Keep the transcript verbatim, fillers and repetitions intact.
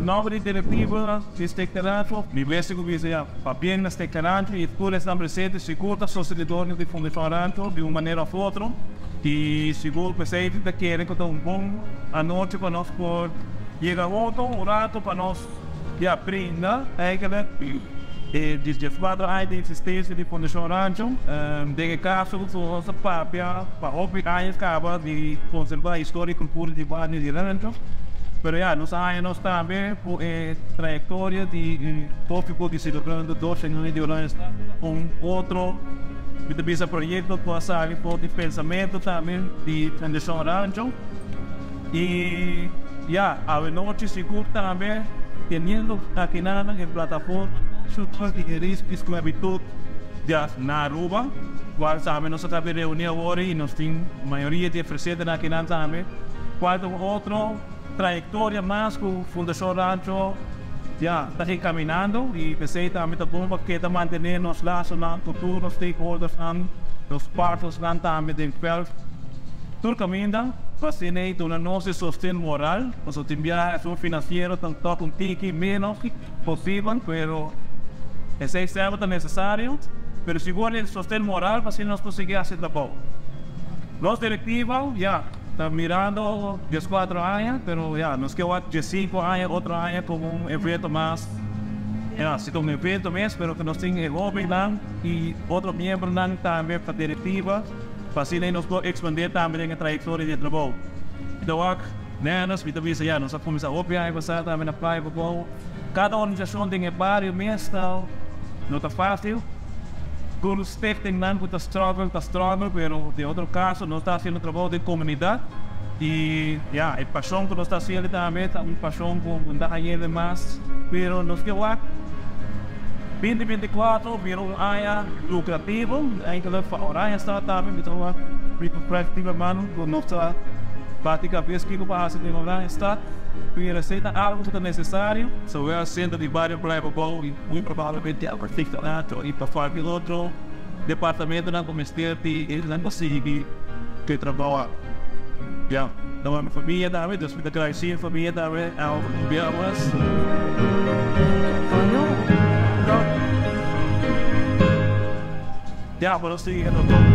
nova diretiva desse declarado, me vejo que dizia, para bem nesse declarado e por essa presente segura a sociedade de funcionamento de uma maneira ou outra, e seguro o presidente da querem que um bom a noite para nós por chegar outro um rato para nós e aprender, eigenlijk e desde a existência de funcionamento, de caso nossa papel para obrigar acaba de conservar a história e cultura de vários direitos. Pero ya, nos años también, por eh, trayectoria de tópico de celebrando doce años de Holanda, un otro esse projeto passar por de pensamento também de transição rancho e já a noite seguro também tendo aqui na na plataforma chutar de risco esclavitud já na Aruba qual sabe nós estamos reunidos agora e nós temos maioria de oferecidos aqui na também qual outro trajetória mais com Fundação Rancho já está caminhando e pensei também tá bom porque está mantendo os laços na cultura, os stakeholders and os partos lá também de feld. Tudo caminha, fascinei do nosso sustento moral, nós temos um financeiro tanto um tique menos possível, pero esse é sempre necessário, pero seguro o sustento moral para nós conseguir fazer trabalho. Nós diretiva, já está mirando dez quatro anos, pero ya, nos queda de cinco anos, outro ano como um evento mais, ya, se como um evento mais, pero que nós temos o lá e outro membro lá também para a diretiva, para assim nós podemos expandir também a trajetória de trabalho. Então, aqui, né, nós também já, nós vamos começar a opiar e passar também na praia, cada organização tem vários meses, não está fácil. Alguns steps têm não muito struggle, está struggle, pero de outro caso nós está fazendo trabalho de comunidade e já, a paixão que nós está fazendo também, é uma paixão com muita gente mais, pero nós que lá vinte e vinte e quatro virou um ano lucrativo, ainda fora está também então lá, perspectiva mano, nós está prática vez que para fazer de lá está e receita algo que é necessário, so é sendo de vários problemas e muito provavelmente a perfeccionado e para fazer outro departamento na comércio e eles não conseguem que trabalhar. Já, então a minha família também, Deus me agradecer a família também, ao Biamas. Já, para seguir